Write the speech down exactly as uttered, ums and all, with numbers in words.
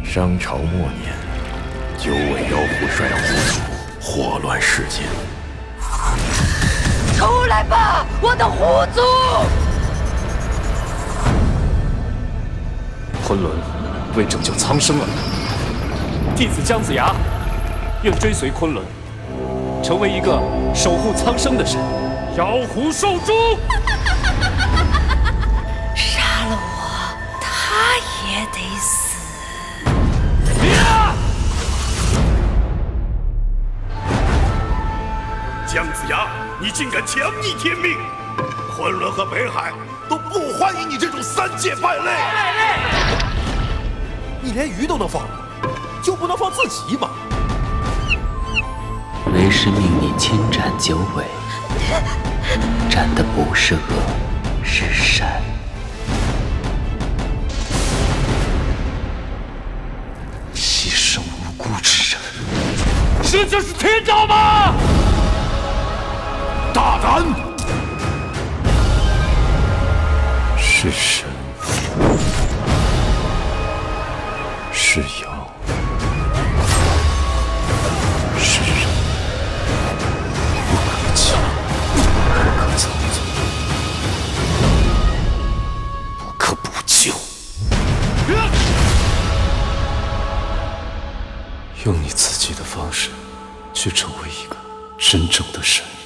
商朝末年，九尾妖狐率狐族祸乱世间。 出来吧，我的狐族！ 昆仑为拯救苍生而来，弟子姜子牙愿追随昆仑，成为一个守护苍生的神。妖狐受诛！ 杀了我，他也得死。 姜子牙，你竟敢强逆天命！昆仑和北海都不欢迎你这种三界败类！败类！ 你连鱼都能放，就不能放自己吗？ 为师命你千斩九尾，斩的不是恶，是善。 牺牲无辜之人，这就是天道吗？ 大胆！ 是神，是妖，是人，不可欺，不可操纵，不可补救。用你自己的方式，去成为一个真正的神。